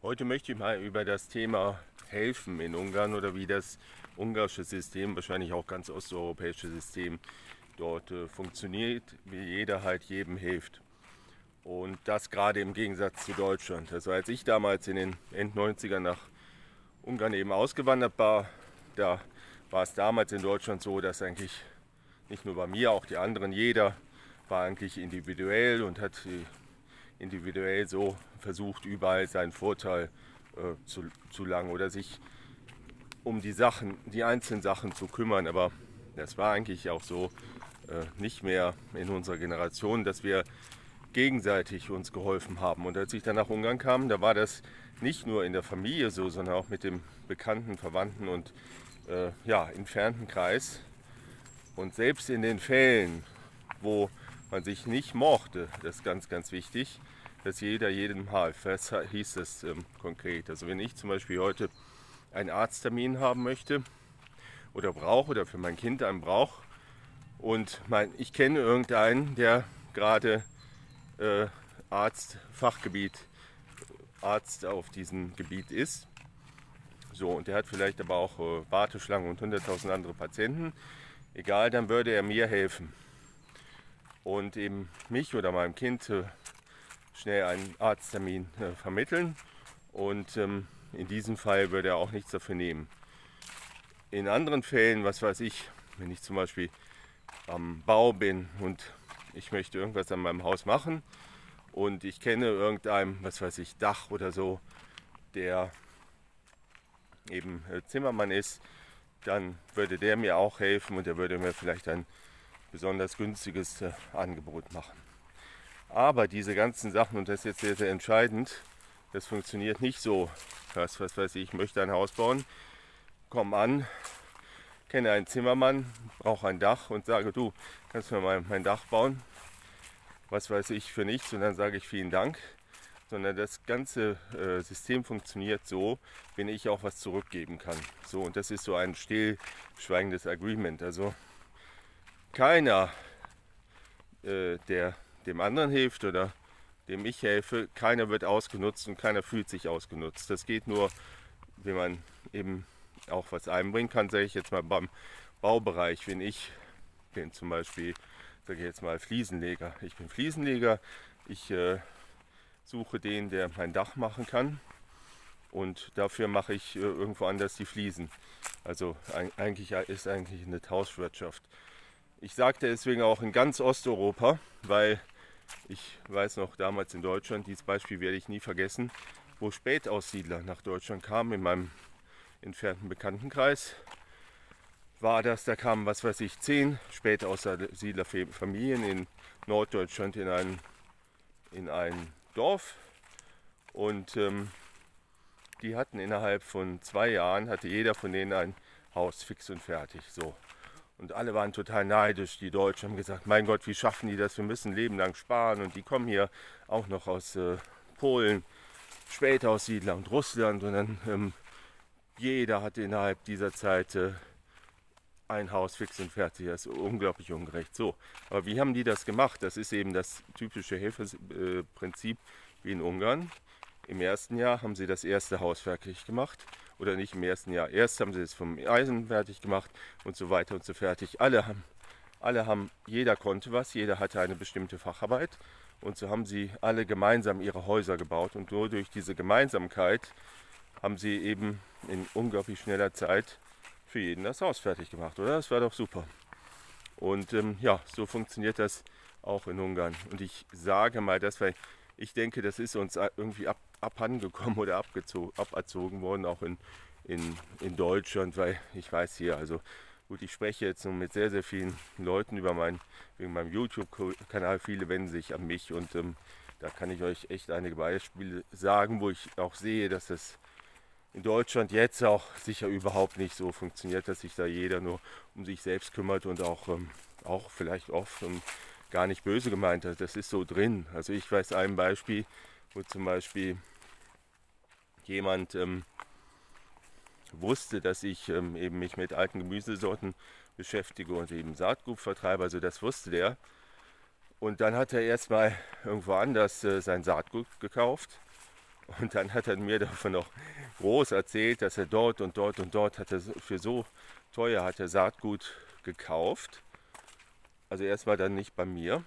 Heute möchte ich mal über das Thema Helfen in Ungarn oder wie das ungarische System, wahrscheinlich auch ganz osteuropäische System dort funktioniert, wie jeder halt jedem hilft. Und das gerade im Gegensatz zu Deutschland. Also als ich damals in den End-90ern nach Ungarn eben ausgewandert war, da war es damals in Deutschland so, dass eigentlich nicht nur bei mir, auch die anderen, jeder war eigentlich individuell und hat individuell so versucht, überall seinen Vorteil zu langen oder sich um die einzelnen Sachen zu kümmern. Aber das war eigentlich auch so nicht mehr in unserer Generation, dass wir gegenseitig uns geholfen haben. Und als ich dann nach Ungarn kam, da war das nicht nur in der Familie so, sondern auch mit dem Bekannten, Verwandten und entfernten Kreis. Und selbst in den Fällen, wo man sich nicht mochte, das ist ganz, ganz wichtig, dass jeder jedem half. Das hieß das konkret. Also wenn ich zum Beispiel heute einen Arzttermin haben möchte oder brauche oder für mein Kind einen brauche und ich kenne irgendeinen, der gerade Arzt auf diesem Gebiet ist, so, und der hat vielleicht aber auch Warteschlangen und 100.000 andere Patienten, egal, dann würde er mir helfen und eben mich oder meinem Kind schnell einen Arzttermin vermitteln und in diesem Fall würde er auch nichts dafür nehmen. In anderen Fällen, was weiß ich, wenn ich zum Beispiel am Bau bin und ich möchte irgendwas an meinem Haus machen und ich kenne irgendeinem, was weiß ich, Dach oder so, der eben Zimmermann ist, dann würde der mir auch helfen und er würde mir vielleicht ein besonders günstiges Angebot machen. Aber diese ganzen Sachen, und das ist jetzt sehr, sehr entscheidend, das funktioniert nicht so. Was weiß ich möchte ein Haus bauen, komme an, kenne einen Zimmermann, brauche ein Dach und sage, du, kannst du mir mein Dach bauen? Was weiß ich für nichts und dann sage ich vielen Dank. Sondern das ganze System funktioniert so, wenn ich auch was zurückgeben kann. So, und das ist so ein stillschweigendes Agreement. Also keiner, der dem anderen hilft oder dem ich helfe, keiner wird ausgenutzt und keiner fühlt sich ausgenutzt. Das geht nur, wenn man eben auch was einbringen kann, sage ich jetzt mal beim Baubereich. Wenn ich bin zum Beispiel, sage ich jetzt mal Fliesenleger. Ich bin Fliesenleger, ich suche den, der mein Dach machen kann und dafür mache ich irgendwo anders die Fliesen. Also eigentlich ist eigentlich eine Tauschwirtschaft. Ich sagte deswegen auch in ganz Osteuropa, weil ich weiß noch damals in Deutschland, dieses Beispiel werde ich nie vergessen, wo Spätaussiedler nach Deutschland kamen, in meinem entfernten Bekanntenkreis, war das, da kamen, was weiß ich, 10 Spätaussiedlerfamilien in Norddeutschland in ein Dorf und die hatten innerhalb von 2 Jahren, hatte jeder von denen ein Haus fix und fertig. So. Und alle waren total neidisch, die Deutschen haben gesagt, mein Gott, wie schaffen die das, wir müssen ein Leben lang sparen und die kommen hier auch noch aus Polen, Spätaussiedler und Russland und dann jeder hatte innerhalb dieser Zeit ein Haus fix und fertig. Das ist unglaublich ungerecht. So, aber wie haben die das gemacht? Das ist eben das typische Hilfeprinzip wie in Ungarn. Im ersten Jahr haben sie das erste Haus fertig gemacht. Oder nicht im ersten Jahr. Erst haben sie es vom Eisen fertig gemacht und so weiter und so fertig. Jeder konnte was, jeder hatte eine bestimmte Facharbeit. Und so haben sie alle gemeinsam ihre Häuser gebaut. Und nur durch diese Gemeinsamkeit haben sie eben in unglaublich schneller Zeit für jeden das Haus fertig gemacht, oder? Das war doch super. Und so funktioniert das auch in Ungarn. Und ich sage mal das, weil ich denke, das ist uns irgendwie abhandengekommen oder aberzogen worden, auch in Deutschland, weil ich weiß hier, also gut, ich spreche jetzt nun mit sehr, sehr vielen Leuten wegen meinem YouTube-Kanal, viele wenden sich an mich und da kann ich euch echt einige Beispiele sagen, wo ich auch sehe, dass das in Deutschland jetzt auch sicher überhaupt nicht so funktioniert, dass sich da jeder nur um sich selbst kümmert und auch vielleicht oft gar nicht böse gemeint hat. Das ist so drin. Also ich weiß ein Beispiel, wo zum Beispiel jemand wusste, dass ich eben mich mit alten Gemüsesorten beschäftige und eben Saatgut vertreibe. Also das wusste der. Und dann hat er erstmal irgendwo anders sein Saatgut gekauft Und dann hat er mir davon noch groß erzählt, dass er dort und dort und dort hat er für so teuer hat er Saatgut gekauft. Also erst war dann nicht bei mir.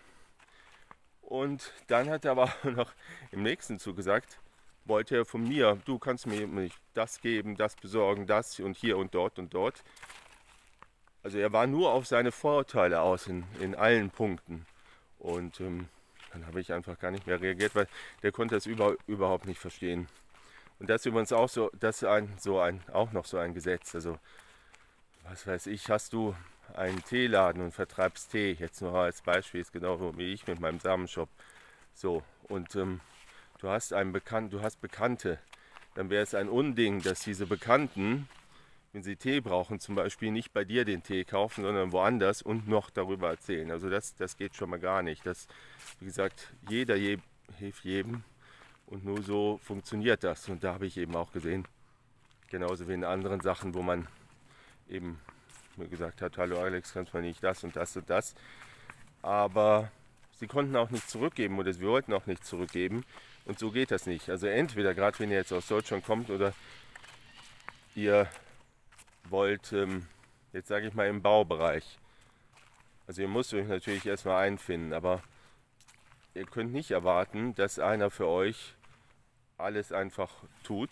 Und dann hat er aber noch im nächsten Zug gesagt, wollte er von mir, du kannst mir nicht das geben, das besorgen, das und hier und dort und dort. Also er war nur auf seine Vorteile aus in allen Punkten. Und dann habe ich einfach gar nicht mehr reagiert, weil der konnte das überhaupt nicht verstehen. Und das ist übrigens auch so, das ist auch noch so ein Gesetz. Also was weiß ich, hast du einen Teeladen und vertreibst Tee, jetzt nur als Beispiel, ist genau wie ich mit meinem Samenshop. So, und du hast Bekannte, dann wäre es ein Unding, dass diese Bekannten, wenn sie Tee brauchen, zum Beispiel nicht bei dir den Tee kaufen, sondern woanders und noch darüber erzählen. Also das geht schon mal gar nicht. Das, wie gesagt, jeder hilft jedem und nur so funktioniert das. Und da habe ich eben auch gesehen, genauso wie in anderen Sachen, wo man eben mir gesagt hat, hallo Alex, kannst du nicht das und das und das. Aber sie konnten auch nicht zurückgeben oder sie wollten auch nicht zurückgeben. Und so geht das nicht. Also entweder, gerade wenn ihr jetzt aus Deutschland kommt oder ihr wollt, jetzt sage ich mal im Baubereich. Also ihr müsst euch natürlich erstmal einfinden, aber ihr könnt nicht erwarten, dass einer für euch alles einfach tut.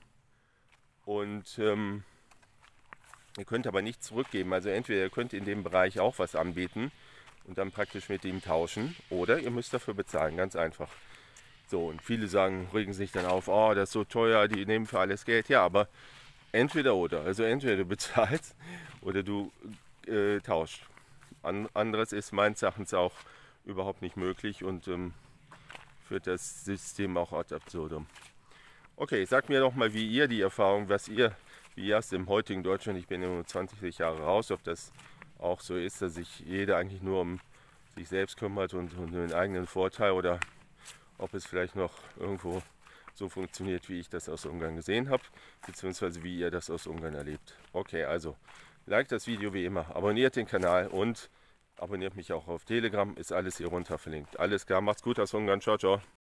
Und ihr könnt aber nicht zurückgeben. Also entweder ihr könnt in dem Bereich auch was anbieten und dann praktisch mit ihm tauschen oder ihr müsst dafür bezahlen, ganz einfach. So, und viele regen sich dann auf, oh, das ist so teuer, die nehmen für alles Geld. Ja, aber entweder oder. Also entweder du bezahlst oder du tauscht. Anderes ist meines Erachtens auch überhaupt nicht möglich und führt das System auch ad absurdum. Okay, sagt mir doch mal, wie ihr die Erfahrung, wie ihr es im heutigen Deutschland, ich bin ja nur 20 Jahre raus, ob das auch so ist, dass sich jeder eigentlich nur um sich selbst kümmert und den eigenen Vorteil oder ob es vielleicht noch irgendwo so funktioniert, wie ich das aus Ungarn gesehen habe, beziehungsweise wie ihr das aus Ungarn erlebt. Okay, also liked das Video wie immer, abonniert den Kanal und abonniert mich auch auf Telegram, ist alles hier runter verlinkt. Alles klar, macht's gut aus Ungarn, ciao, ciao.